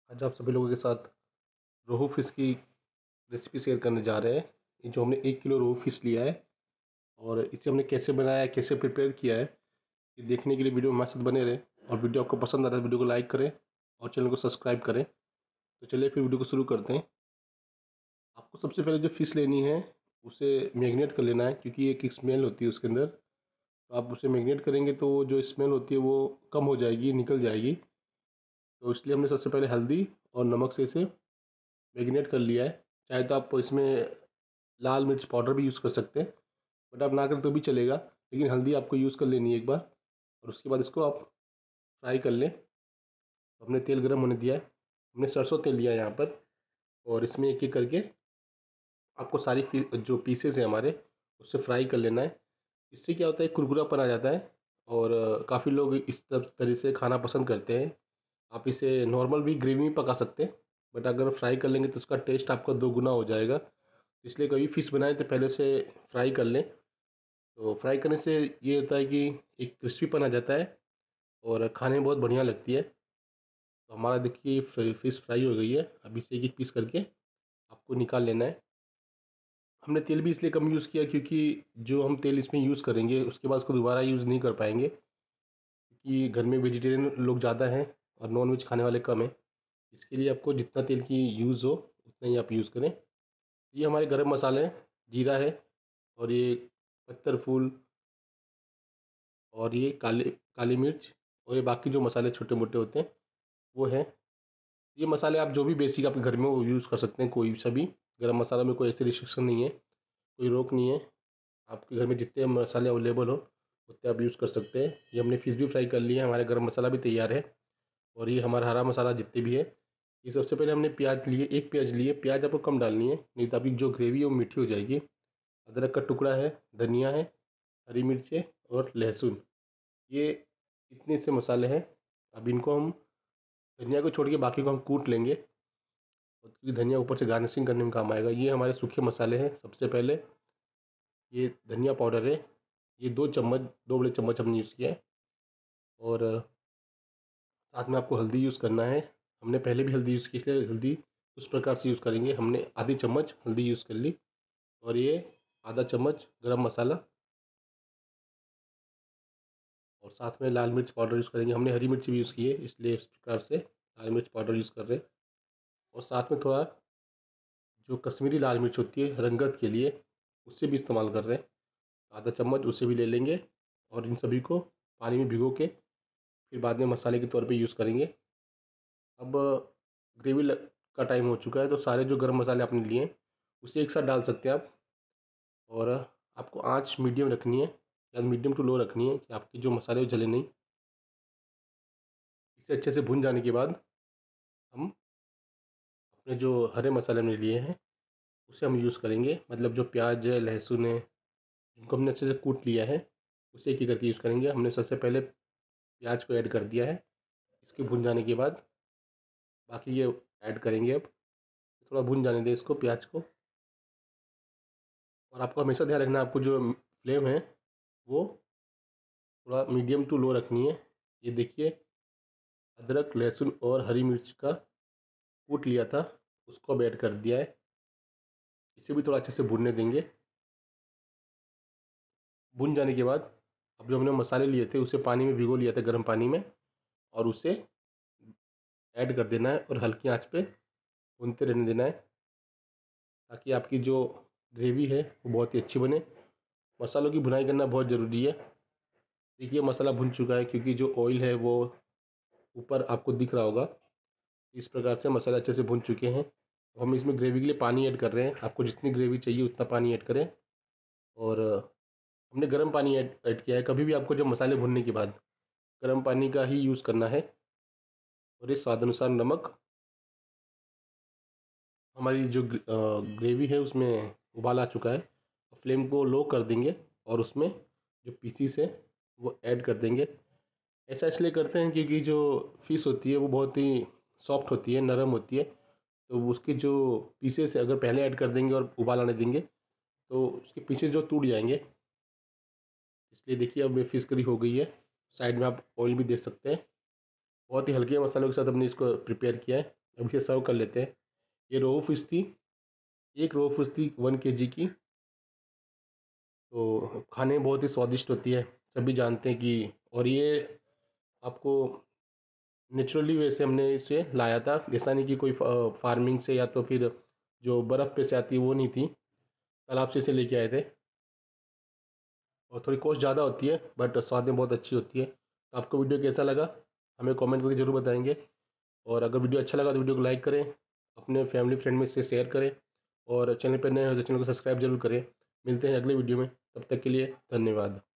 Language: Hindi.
आज आप सभी लोगों के साथ रोहू फिश की रेसिपी शेयर करने जा रहे हैं। ये जो हमने 1 किलो रोहू फिश लिया है और इसे हमने कैसे बनाया है, कैसे प्रिपेयर किया है, ये देखने के लिए वीडियो हमारे साथ बने रहें। और वीडियो आपको पसंद आता है तो वीडियो को लाइक करें और चैनल को सब्सक्राइब करें। तो चलिए फिर वीडियो को शुरू करते हैं। आपको सबसे पहले जो फ़िश लेनी है उसे मैरिनेट कर लेना है, क्योंकि एक स्मेल होती है उसके अंदर। तो आप उसे मैरिनेट करेंगे तो वो जो स्मेल होती है वो कम हो जाएगी, निकल जाएगी। तो इसलिए हमने सबसे पहले हल्दी और नमक से इसे मैरिनेट कर लिया है। चाहे तो आप इसमें लाल मिर्च पाउडर भी यूज़ कर सकते हैं, बट आप ना करें तो भी चलेगा, लेकिन हल्दी आपको यूज़ कर लेनी है एक बार। और उसके बाद इसको आप फ्राई कर लें। तो हमने तेल गर्म होने दिया है, हमने सरसों तेल लिया है यहाँ पर। और इसमें एक एक करके आपको सारी जो पीसेस हैं हमारे उससे फ्राई कर लेना है। इससे क्या होता है, कुरकुरापन आ जाता है और काफ़ी लोग इस तरह से खाना पसंद करते हैं। आप इसे नॉर्मल भी ग्रेवी में पका सकते हैं, बट अगर फ्राई कर लेंगे तो उसका टेस्ट आपका दोगुना हो जाएगा। इसलिए कभी फ़िश बनाएं तो पहले से फ्राई कर लें। तो फ्राई करने से ये होता है कि एक क्रिस्पीपन आ जाता है और खाने में बहुत बढ़िया लगती है। तो हमारा देखिए फ़िश फ्राई हो गई है। अब इसे एक एक पीस करके आपको निकाल लेना है। हमने तेल भी इसलिए कम यूज़ किया क्योंकि जो हम तेल इसमें यूज़ करेंगे उसके बाद उसको दोबारा यूज़ नहीं कर पाएंगे, क्योंकि घर में वेजिटेरियन लोग ज़्यादा हैं और नॉन वेज खाने वाले कम हैं। इसके लिए आपको जितना तेल की यूज़ हो उतना ही आप यूज़ करें। ये हमारे गरम मसाले हैं, जीरा है और ये पत्थर फूल और ये काली काली मिर्च और ये बाकी जो मसाले छोटे मोटे होते हैं वो हैं। ये मसाले आप जो भी बेसिक आपके घर में वो यूज़ कर सकते हैं, कोई सा भी। गरम मसाला में कोई ऐसी रिस्ट्रिक्शन नहीं है, कोई रोक नहीं है। आपके घर में जितने मसाले अवेलेबल हो उतने आप यूज़ कर सकते हैं। ये हमने फ़िश भी फ्राई कर लिया है, हमारा गरम मसाला भी तैयार है। और ये हमारा हरा मसाला जितने भी है। ये सबसे पहले हमने प्याज लिए, एक प्याज लिए। प्याज आपको कम डालनी है, नहीं तो आपकी जो ग्रेवी है वो मीठी हो जाएगी। अदरक का टुकड़ा है, धनिया है, हरी मिर्च है और लहसुन। ये इतने से मसाले हैं। अब इनको हम, धनिया को छोड़ के बाकी को हम कूट लेंगे, और क्योंकि धनिया ऊपर से गार्निशिंग करने में काम आएगा। ये हमारे सूखे मसाले हैं। सबसे पहले ये धनिया पाउडर है, ये 2 चम्मच, 2 बड़े चम्मच हमने यूज़ किया है। और साथ में आपको हल्दी यूज़ करना है। हमने पहले भी हल्दी यूज़ की, इसलिए हल्दी उस प्रकार से यूज़ करेंगे। हमने आधी चम्मच हल्दी यूज़ कर ली। और ये आधा चम्मच गरम मसाला और साथ में लाल मिर्च पाउडर यूज़ करेंगे। हमने हरी मिर्च भी यूज़ की है, इसलिए इस प्रकार से लाल मिर्च पाउडर यूज़ कर रहे हैं। और साथ में थोड़ा जो कश्मीरी लाल मिर्च होती है रंगत के लिए, उससे भी इस्तेमाल कर रहे हैं। आधा चम्मच उसे भी ले लेंगे और इन सभी को पानी में भिगो के फिर बाद में मसाले के तौर पे यूज़ करेंगे। अब ग्रेवी का टाइम हो चुका है, तो सारे जो गरम मसाले आपने लिए हैं उसे एक साथ डाल सकते हैं आप। और आपको आँच मीडियम रखनी है या मीडियम टू लो रखनी है कि आपके जो मसाले वो जले नहीं। इसे अच्छे से भून जाने के बाद हम अपने जो हरे मसाले हमने लिए हैं उसे हम यूज़ करेंगे। मतलब जो प्याज है, लहसुन है, जिनको हमने अच्छे से कूट लिया है, उसे एक एक करके यूज़ करेंगे। हमने सबसे पहले प्याज को ऐड कर दिया है। इसके भून जाने के बाद बाकी ये ऐड करेंगे। अब थोड़ा भून जाने दें इसको, प्याज को। और आपको हमेशा ध्यान रखना है, आपको जो फ्लेम है वो थोड़ा मीडियम टू लो रखनी है। ये देखिए, अदरक, लहसुन और हरी मिर्च का कूट लिया था, उसको अब ऐड कर दिया है। इसे भी थोड़ा अच्छे से भूनने देंगे। भून जाने के बाद अब जो हमने मसाले लिए थे उसे पानी में भिगो लिया था, गर्म पानी में, और उसे ऐड कर देना है और हल्की आंच पे भूनते रहने देना है, ताकि आपकी जो ग्रेवी है वो बहुत ही अच्छी बने। मसालों की भुनाई करना बहुत ज़रूरी है। देखिए मसाला भुन चुका है, क्योंकि जो ऑयल है वो ऊपर आपको दिख रहा होगा। इस प्रकार से मसाले अच्छे से भुन चुके हैं। अब हम इसमें ग्रेवी के लिए पानी ऐड कर रहे हैं। आपको जितनी ग्रेवी चाहिए उतना पानी ऐड करें। और हमने गर्म पानी ऐड किया है। कभी भी आपको जब मसाले भुनने के बाद गर्म पानी का ही यूज़ करना है। और ये स्वाद अनुसार नमक। हमारी जो ग्रेवी है उसमें उबाल आ चुका है। फ्लेम को लो कर देंगे और उसमें जो पीसीस है वो ऐड कर देंगे। ऐसा इसलिए करते हैं क्योंकि जो फ़िश होती है वो बहुत ही सॉफ्ट होती है, नरम होती है। तो उसके जो पीसेस अगर पहले ऐड कर देंगे और उबाल आने देंगे तो उसके पीसेस जो टूट जाएंगे। इसलिए देखिए अब ये फ़िश करी हो गई है। साइड में आप ऑयल भी देख सकते हैं। बहुत ही हल्के मसालों के साथ हमने इसको प्रिपेयर किया है। अब इसे सर्व कर लेते हैं। ये रोहू फिश थी, एक रोहू फिश थी 1 kg की। तो खाने में बहुत ही स्वादिष्ट होती है, सभी जानते हैं कि। और ये आपको नेचुरली वैसे हमने इसे लाया था, ऐसा नहीं कि कोई फार्मिंग से या तो फिर जो बर्फ़ पे से आती है वो नहीं थी, तालाब से इसे लेके आए थे। और थोड़ी कॉस्ट ज़्यादा होती है बट स्वाद में बहुत अच्छी होती है। तो आपको वीडियो कैसा लगा हमें कमेंट करके ज़रूर बताएंगे। और अगर वीडियो अच्छा लगा तो वीडियो को लाइक करें, अपने फैमिली फ्रेंड में इसे शेयर करें, और चैनल पर नए हो तो चैनल को सब्सक्राइब जरूर करें। मिलते हैं अगले वीडियो में, तब तक के लिए धन्यवाद।